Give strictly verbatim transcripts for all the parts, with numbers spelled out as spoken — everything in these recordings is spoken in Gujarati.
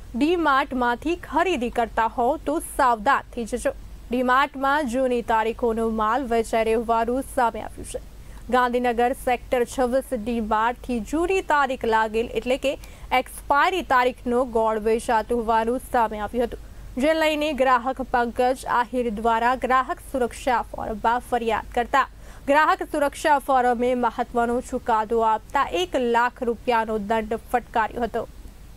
ડીમાર્ટમાંથી ખરીદી કરતા હો તો સાવધાન થઈ જજો। ડીમાર્ટમાં જૂની તારીખોનો માલ વેચાઈ રહેવાનું સામે આવ્યું છે। ગાંધીનગર સેક્ટર છવ્વીસ ડીમાર્ટથી જૂની તારીખ લાગેલ એટલે કે એક્સપાયરી તારીખનો ગોળ વેચાતું હોવાનું સામે આવ્યું હતું, જે લઈને ગ્રાહક પંકજ આહિર દ્વારા ગ્રાહક સુરક્ષા ફોરમમાં ફરિયાદ કરતા ગ્રાહક સુરક્ષા ફોરમે મહત્વનો ચુકાદો આપતા એક લાખ રૂપિયાનો દંડ ફટકાર્યો હતો।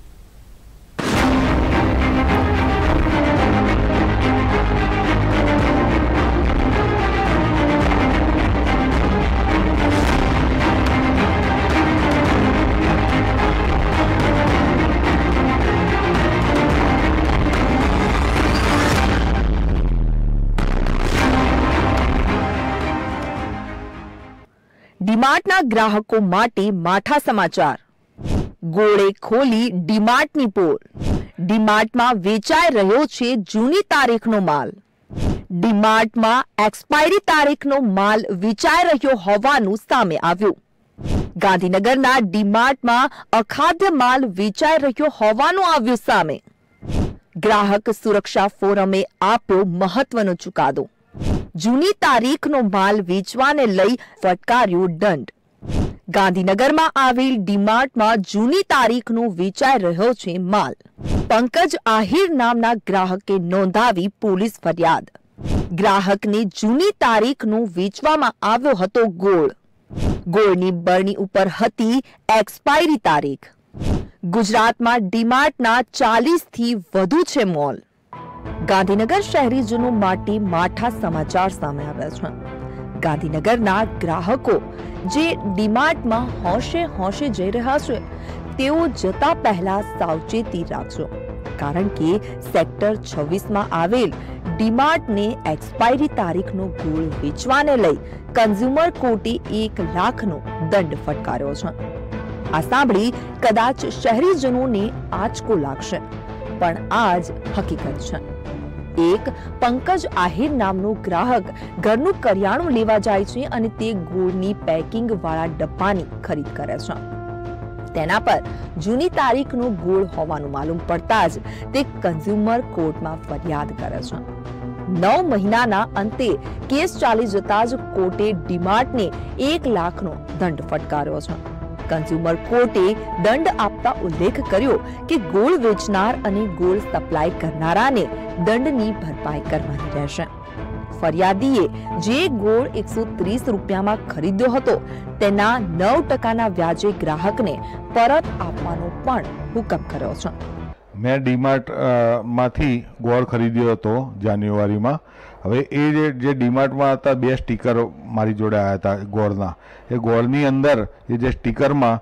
ડીમાર્ટના ગ્રાહકો માટે માઠા સમાચાર। ગોળે ખોલી ડીમાર્ટની પોલ। ડીમાર્ટમાં વેચાઈ રહ્યો છે જૂની તારીખનો માલ। ડીમાર્ટમાં એક્સપાયરી તારીખનો માલ વેચાઈ રહ્યો હોવાનું સામે આવ્યું। ગાંધીનગરના ડીમાર્ટમાં અખાદ્ય માલ વેચાઈ રહ્યો હોવાનું આવ્યું સામે। ગ્રાહક સુરક્ષા ફોરમે આપ્યો મહત્વનો ચુકાદો। જૂની તારીખનો માલ વેચવાને લઈ ફટકાર્યો દંડ। ગાંધીનગરમાં આવેલ ડીમાર્ટમાં જૂની તારીખનો વેચાઈ રહ્યો છે માલ। પંકજ આહિર નામના ગ્રાહકે નોંધાવી પોલીસ ફરિયાદ। ગ્રાહકને જૂની તારીખનો વેચવામાં આવ્યો હતો ગોળ। ગોળની બરણી ઉપર હતી એક્સપાયરી તારીખ। ગુજરાતમાં ડીમાર્ટના ચાલીસ થી વધુ છે મોલ। ગાંધીનગર શહેરીજનો માટે માઠા સમાચાર સામે આવ્યા છે। ગાંધીનગરના ગ્રાહકો જે ડીમાર્ટમાં હોશે હોશે જઈ રહ્યા છે, તેઓ જતા પહેલા સાવચેતી રાખજો, કારણ કે સેક્ટર છવ્વીસ માં આવેલ ડીમાર્ટને એક્સપાયરી તારીખનો ગોળ વેચવાને લઈ કન્ઝ્યુમર કોર્ટે એક લાખનો દંડ ફટકાર્યો છે। આ સાંભળી કદાચ શહેરીજનોને આંચકો લાગશે, પણ આ જ હકીકત છે। એક પંકજ આહિર નામનો ગ્રાહક ઘરનું કરિયાણું લેવા જાય છે અને તે ગોળની પેકિંગ વાળા ડબ્બાની ખરીદ કરે છે। તેના પર જૂની તારીખનો ગોળ હોવાનું માલુમ પડતા જ તે કન્ઝ્યુમર કોર્ટમાં ફરિયાદ કરે છે। નવ મહિનાના અંતે કેસ ચાલી જતા જ કોર્ટે ડીમાર્ટને એક લાખનો દંડ ફટકાર્યો છે। કન્ઝ્યુમર કોર્ટે દંડ આપતા ઉલ્લેખ કર્યો કે ગોળ વેચનાર અને ગોળ સપ્લાય કરનારાને દંડની ભરપાઈ કરવાની રહેશે। ફરિયાદીએ જે ગોળ એકસો ત્રીસ રૂપિયામાં ખરીદ્યો હતો, તેના નવ ટકાના વ્યાજે ગ્રાહકને પરત આપવાનો પણ હુકમ કર્યો છે। મેં ડીમાર્ટ માંથી ગોળ ખરીદ્યો હતો જાન્યુઆરીમાં। હવે એ જે ડીમાર્ટમાં હતા બે સ્ટીકર મારી જોડે આવ્યા હતા ગોળના। એ ગોળની અંદર એ જે સ્ટીકરમાં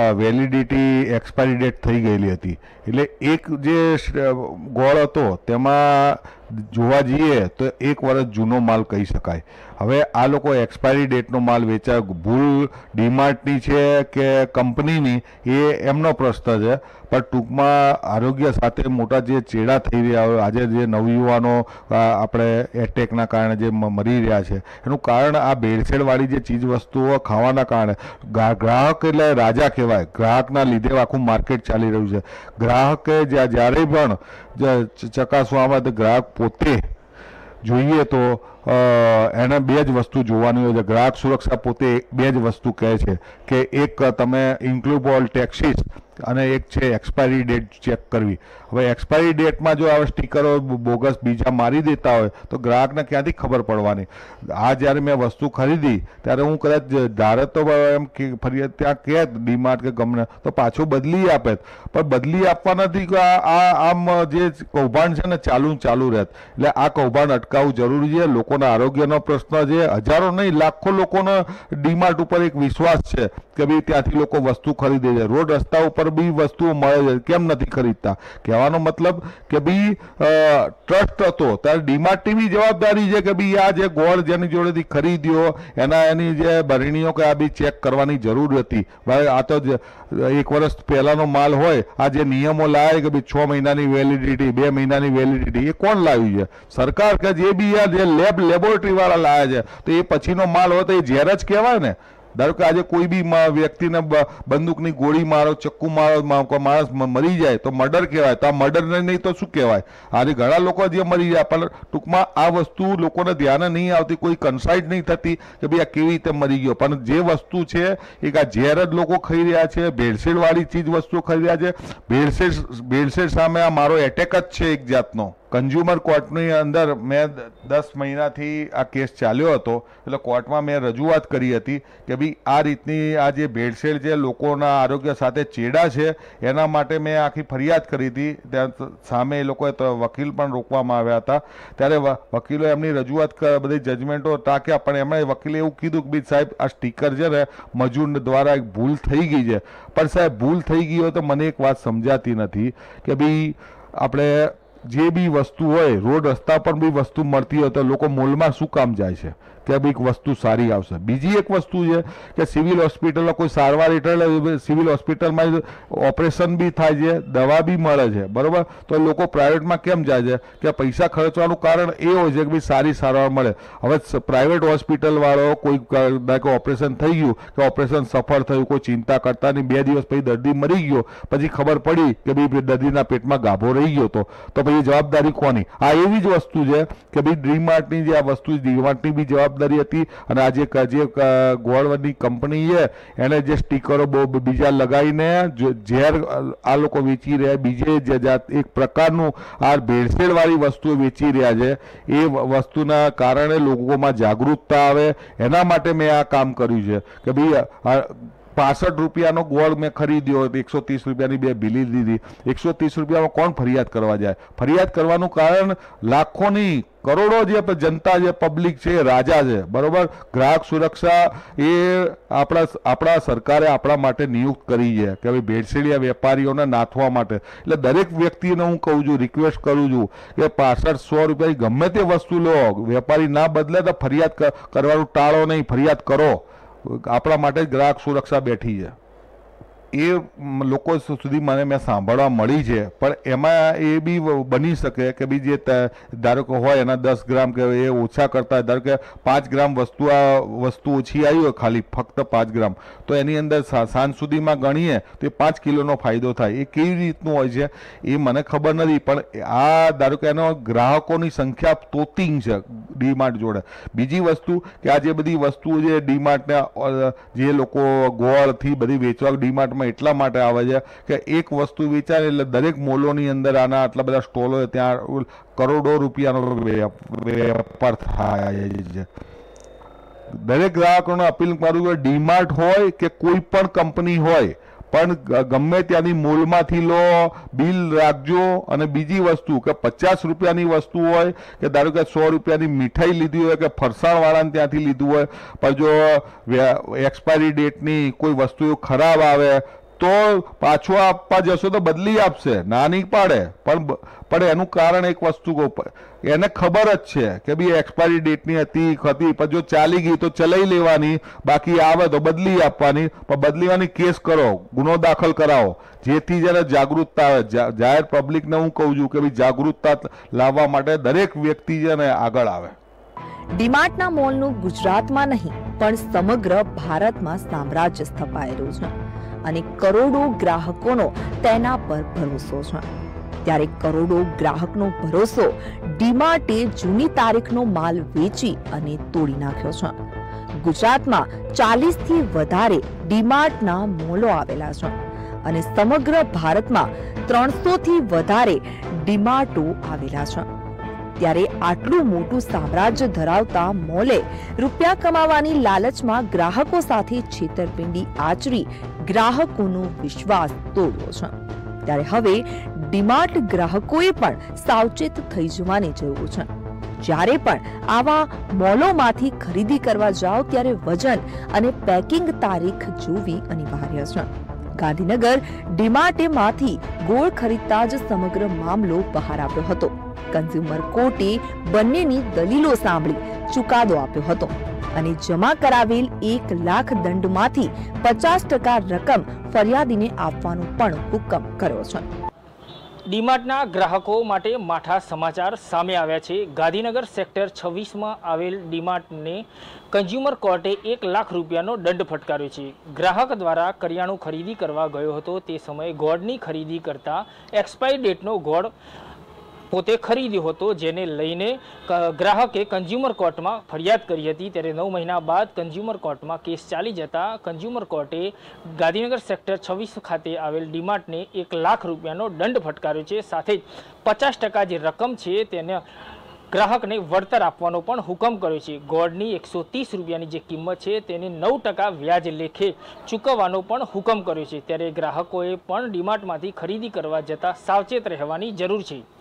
વેલિડિટી એક્સપાયરી ડેટ થઈ ગયેલી હતી, એટલે એક જે ગોળ હતો તેમાં જોવા જઈએ તો એક વર્ષ જૂનો માલ કહી શકાય। હવે આ લોકો એક્સપાયરી ડેટનો માલ વેચાય, ભૂલ ડીમાર્ટની છે કે કંપનીની એ એમનો પ્રશ્ન છે, પણ ટૂંકમાં આરોગ્ય સાથે મોટા જે ચેડા થઈ રહ્યા હોય, આજે જે નવયુવાનો આપણે એટેકના કારણે જે મરી રહ્યા છે, એનું કારણ આ ભેળસેળવાળી જે ચીજ વસ્તુઓ ખાવાના કારણે। ગ્રાહક એટલે રાજા કહેવાય, ગ્રાહકના લીધે આખું માર્કેટ ચાલી રહ્યું છે। ગ્રાહકે જ્યારે પણ ચકાસવા આવે તો ગ્રાહક પોતે જોઈએ તો એને બે જ વસ્તુ જોવાની હોય છે। ગ્રાહક સુરક્ષા પોતે બે જ વસ્તુ કહે છે કે એક તમે ઇન્ક્લુબોલ ટેક્સીસ અને એક છે એક્સપાયરી ડેટ ચેક કરવી। હવે એક્સપાયરી ડેટમાં જો આવા સ્ટીકરો બોગસ બીજા મારી દેતા હોય તો ગ્રાહકને ક્યાંથી ખબર પડવાની? આ જ્યારે મેં વસ્તુ ખરીદી ત્યારે હું કદાચ ધારે તો એમ ફરી ત્યાં કહે ડીમાર્ટ કે ગમે તો પાછું બદલી આપે, પણ બદલી આપવા નથી કે આ આમ જે કૌભાંડ છે ને ચાલુ ચાલુ રહેત। એટલે આ કૌભાંડ અટકાવવું જરૂરી છે। લોકોના આરોગ્યનો પ્રશ્ન છે। હજારો નહીં લાખો લોકોનો ડીમાર્ટ ઉપર એક વિશ્વાસ છે કે ભાઈ ત્યાંથી લોકો વસ્તુ ખરીદે છે, રોડ રસ્તા ઉપર બી વસ્તુઓ મળે છે, કેમ નથી ખરીદતા? કહેવાનો મતલબ કે ભાઈ ટ્રસ્ટ હતો ત્યારે ડીમાર્ટની બી જવાબદારી છે કે ભાઈ આ જે ગોળ જેની જોડેથી ખરીદ્યો એના એની જે ભરણીઓ કે આ બી ચેક કરવાની જરૂર હતી। ભાઈ આ તો એક વર્ષ પહેલાનો માલ હોય, આ જે નિયમો લાવે કે ભાઈ છ મહિનાની વેલિડિટી, બે મહિનાની વેલિડિટી, એ કોણ લાવ્યું છે? સરકાર કે જે બી આ જે લેબ લેબોરેટરી વાળા લાવે છે, તો એ પછીનો માલ હોય તો એ ઝેર જ કહેવાય ને। ધારો કે આજે કોઈ બી વ્યક્તિને બંદૂકની ગોળી મારો, ચક્કુ મારો, માણસ મરી જાય તો મર્ડર કહેવાય, તો આ મર્ડર નહીં તો શું કહેવાય? આજે ઘણા લોકો જે મરી જાય, પણ ટૂંકમાં આ વસ્તુ લોકોને ધ્યાન નહીં આવતી, કોઈ કન્સાઇડ નહીં થતી કે ભાઈ આ કેવી રીતે મરી ગયો. પણ જે વસ્તુ છે એક આ ઝેર જ લોકો ખાઈ રહ્યા છે, ભેળસેળ વાળી ચીજ વસ્તુઓ ખાઈ રહ્યા છે. ભેળસેળ ભેળસેળ સામે આ મારો એટેક જ છે એક જાતનો. કન્ઝ્યુમર કોર્ટની અંદર મેં દસ મહિનાથી આ કેસ ચાલ્યો હતો, એટલે કોર્ટમાં મેં રજૂઆત કરી હતી કે ભાઈ આ રીતની આ જે ભેળસેળ જે લોકોના આરોગ્ય સાથે ચેડા છે એના માટે મેં આખી ફરિયાદ કરી હતી. ત્યાં સામે એ લોકોએ વકીલ પણ રોકવામાં આવ્યા હતા. ત્યારે વકીલો એમની રજૂઆત બધી જજમેન્ટો ટાંક્યા, પણ એમણે વકીલે એવું કીધું કે ભાઈ સાહેબ આ સ્ટીકર છે ને મજૂર દ્વારા એક ભૂલ થઈ ગઈ છે. પણ સાહેબ ભૂલ થઈ ગઈ હોય તો મને એક વાત સમજાતી નથી કે ભાઈ આપણે જે બી વસ્તુ હોય, રોડ રસ્તા પર બી વસ્તુ મળતી હોય તો લોકો મોલમાં શું કામ જાય છે કે ભાઈ વસ્તુ સારી આવશે? બીજી એક વસ્તુ છે કે સિવિલ હોસ્પિટલમાં કોઈ સારવાર હેઠળ સિવિલ હોસ્પિટલમાં ઓપરેશન બી થાય છે, દવા બી મળે છે, બરોબર? તો લોકો પ્રાઇવેટમાં કેમ જાય છે કે પૈસા ખર્ચવાનું કારણ એ હોય છે કે ભાઈ સારી સારવાર મળે. હવે પ્રાઇવેટ હોસ્પિટલ વાળો કોઈ ઓપરેશન થઈ ગયું કે ઓપરેશન સફળ થયું, કોઈ ચિંતા કરતા નહીં, બે દિવસ પછી દર્દી મરી ગયો, પછી ખબર પડી કે ભાઈ દર્દીના પેટમાં ગાભો રહી ગયો હતો, તો પછી જવાબદારી કોની? આ એવી જ વસ્તુ છે કે ભાઈ ડીમાર્ટની જે આ વસ્તુ ડીમાર્ટની બી જવાબદારી હતી. અને આજે જે ગોળવદની કંપની છે એને જે સ્ટીકરો બહુ બીજા લગાવીને ઝેર આ લોકો વેચી રહ્યા, બીજે એક પ્રકારનું આ ભેળસેળ વાળી વસ્તુઓ વેચી રહ્યા છે, એ વસ્તુના કારણે લોકોમાં જાગૃતતા આવે એના માટે મેં આ કામ કર્યું છે કે ભાઈ પાસઠ રૂપિયાનો ગોળ મેં ખરીદ્યો, એકસો ત્રીસ રૂપિયાની બે બિલી દીધી. એકસો ત્રીસ રૂપિયામાં કોણ ફરિયાદ કરવા જાય? ફરિયાદ કરવાનું કારણ લાખોની કરોડો જે જનતા જે પબ્લિક છે એ રાજા છે, બરોબર? ગ્રાહક સુરક્ષા એ આપણા આપણા સરકારે આપણા માટે નિયુક્ત કરી છે કે ભાઈ ભેળસેળિયા વેપારીઓને નાથવા માટે. એટલે દરેક વ્યક્તિને હું કહું છું, રિક્વેસ્ટ કરું છું કે પાસઠ સો રૂપિયા ગમે તે વસ્તુ લો, વેપારી ના બદલે તો ફરિયાદ કરવાનું ટાળો નહીં, ફરિયાદ કરો. આપણા માટે ગ્રાહક સુરક્ષા બેઠી છે. એ લોકો સુધી મને મેં સાંભળવા મળી છે, પણ એમાં એ બી બની શકે કે બી જે ધારો કે હોય એના દસ ગ્રામ કે એ ઓછા કરતા, ધારો કે પાંચ ગ્રામ વસ્તુ આ વસ્તુ ઓછી આવી હોય, ખાલી ફક્ત પાંચ ગ્રામ, તો એની અંદર સાંજ સુધીમાં ગણીએ તો એ પાંચ કિલોનો ફાયદો થાય. એ કેવી રીતનું હોય છે એ મને ખબર નથી, પણ આ ધારો કે એનો ગ્રાહકોની સંખ્યા તોતિંગ છે ડીમાર્ટ જોડે. બીજી વસ્તુ કે આ જે બધી વસ્તુઓ છે ડીમાર્ટને જે લોકો ગોળથી બધી વેચવા ડીમાર્ટ એટલા માટે આવે છે કે એક વસ્તુ વેચાય એટલે દરેક મોલોની અંદર આના આટલા બધા સ્ટોલો, ત્યાં કરોડો રૂપિયાનો વેપાર થાય છે. દરેક ગ્રાહકોને અપીલ કરું કે ડીમાર્ટ હોય કે કોઈ પણ કંપની હોય, પણ ગમે ત્યાંની મોલમાંથી લો, બિલ રાખજો. અને બીજી વસ્તુ કે પચાસ રૂપિયાની વસ્તુ હોય કે ધારો કે સો રૂપિયાની મીઠાઈ લીધી હોય કે ફરસાણવાળાને ત્યાંથી લીધું હોય, પણ જો એક્સપાયરી ડેટની કોઈ વસ્તુ ખરાબ આવે તો પાછું આપવા જશો તો બદલી આપશે, ના નહીં પાડે. પણ પણ એનું કારણ એક વસ્તુ એને ખબર જ છે કે ભાઈ એક્સપાયરી ડેટની હતી હતી પણ જો ચાલી ગઈ તો ચલાવી લેવાની, બાકી આવે તો બદલી આપવાની. પણ બદલીવાની કેસ કરો, ગુનો દાખલ કરાવો, જેથી જયારે જાગૃતતા આવે. જાહેર પબ્લિકને હું કહું છું કે ભાઈ જાગૃતતા લાવવા માટે દરેક વ્યક્તિ છે ને આગળ આવે. ડીમાર્ટના મોલનું ગુજરાતમાં નહીં પણ સમગ્ર ભારતમાં સામ્રાજ્ય સ્થપાયેલું છે અને કરોડો ગ્રાહકોનો તેના પર ભરોસો છે. ત્યારે કરોડો ગ્રાહકનો ભરોસો ડીમાર્ટે જૂની તારીખનો માલ વેચી અને તોડી નાખ્યો છે. ગુજરાતમાં ચાલીસ થી વધારે ડીમાર્ટના મોલો આવેલા છે અને સમગ્ર ભારતમાં ત્રણસો થી વધારે ડીમાર્ટો આવેલા છે. ત્યારે આટલું મોટું સામ્રાજ્ય ધરાવતા મોલે રૂપિયા કમાવાની લાલચમાં ગ્રાહકો સાથે છેતરપિંડી આચરી ગ્રાહકોનો વિશ્વાસ તોડ્યો છે. ત્યારે હવે ડીમાર્ટ ગ્રાહકોએ પણ સાવચેત થઈ જવાની જરૂર છે. જ્યારે પણ આવા મોલોમાંથી ખરીદી કરવા જાઓ ત્યારે વજન અને પેકિંગ તારીખ જોવી અનિવાર્ય છે. ગાંધીનગર ડીમાર્ટમાંથી ગોળ ખરીદતા જ સમગ્ર મામલો બહાર આવ્યો હતો. કન્ઝ્યુમર કોર્ટે બંનેની દલીલો સાંભળી ચુકાદો આપ્યો હતો અને જમા કરાવેલ એક લાખ દંડમાંથી પચાસ ટકા રકમ ફરિયાદીને આપવાનો પણ હુકમ કર્યો છે. ડીમાર્ટના ગ્રાહકો માટે માઠા સમાચાર સામે આવ્યા છે। ગાંધીનગર સેક્ટર છવ્વીસમાં આવેલ ડીમાર્ટને કન્ઝ્યુમર કોર્ટે એક લાખ રૂપિયાનો દંડ ફટકાર્યો છે। ગ્રાહક દ્વારા કરિયાણું ખરીદી કરવા ગયો હતો તે સમયે ગોળની ખરીદી કરતા એક્સપાયરી ડેટનો ગોળ પોતે ખરીદ્યો હતો, જેને લઈને ગ્રાહકે કન્ઝ્યુમર કોર્ટમાં ફરિયાદ કરી હતી। ત્યારે નવ મહિના બાદ કન્ઝ્યુમર કોર્ટમાં કેસ ચાલી જતા કન્ઝ્યુમર કોર્ટે ગાંધીનગર સેક્ટર છવ્વીસ ખાતે આવેલ ડીમાર્ટને એક લાખ રૂપિયાનો દંડ ફટકાર્યો છે। સાથે જ પચાસ ટકા જે રકમ છે તેને ગ્રાહકને વળતર આપવાનો પણ હુકમ કર્યો છે। ગોળની એકસો ત્રીસ રૂપિયાની જે કિંમત છે તેને નવ ટકા વ્યાજ લેખે ચૂકવવાનો પણ હુકમ કર્યો છે। ત્યારે ગ્રાહકોએ પણ ડીમાર્ટમાંથી ખરીદી કરવા જતાં સાવચેત રહેવાની જરૂર છે।